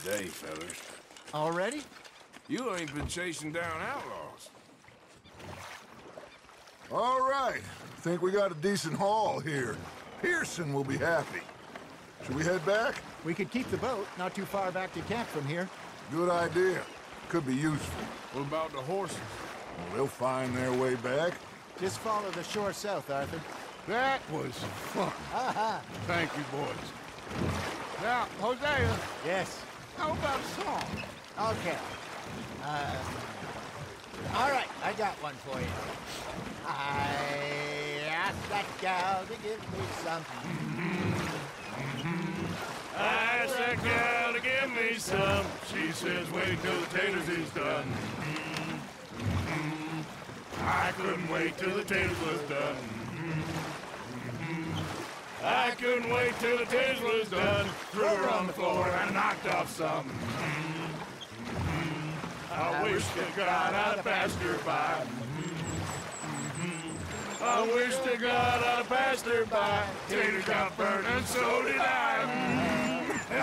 day, fellas. Already? You ain't been chasing down outlaws. All right. Think we got a decent haul here. Pearson will be happy. Should we head back? We could keep the boat, not too far back to camp from here. Good idea. Could be useful. What about the horses? Well, they'll find their way back. Just follow the shore south, Arthur. That was fun. Thank you, boys. Now, Hosea, Yes. how about a song? Okay. All right, I got one for you. I asked that gal to give me some. I asked that gal to give me some. She says, wait till the taters is done. I couldn't wait till the taters was done. I couldn't wait till the taters was done. Threw her on the floor and I knocked off some. I wish to God I'd passed her by. I wish to God I'd passed her by. Tater got burned and so did I.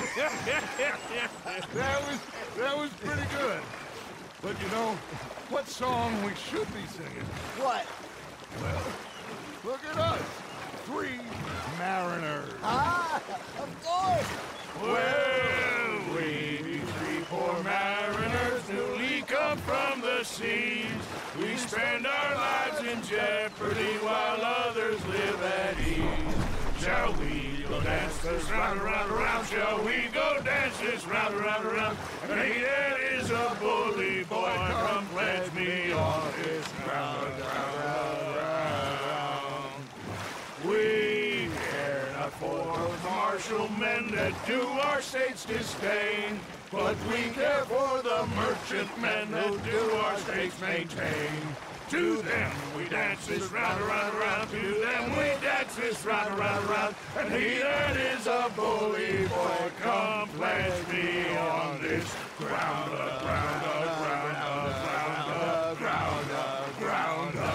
That was pretty good. But you know, what song we should be singing? What? Well, look at us. 3 mariners. Ah, of course. Well, we 3 poor mariners newly come from the seas. We spend our lives in jeopardy while others live at ease. Shall we go dance this round, around, around? Shall we go dance this round, around, around? And he that is a bully boy, come pledge me on this ground, We care not for those martial men that do our state's disdain, but we care for the merchantmen who do our state's maintain. To them we dance this round, around, around. To them we dance this round, around, around. And he that is a bully boy, come pledge me on this ground, ground, ground, ground, ground, ground, ground.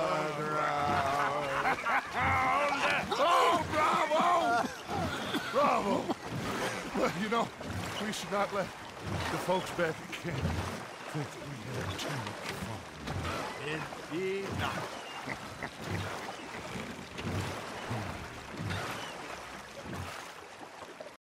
Oh, bravo! Bravo! Well, you know, we should not let the folks back at camp think that we had too much fun. Indeed not.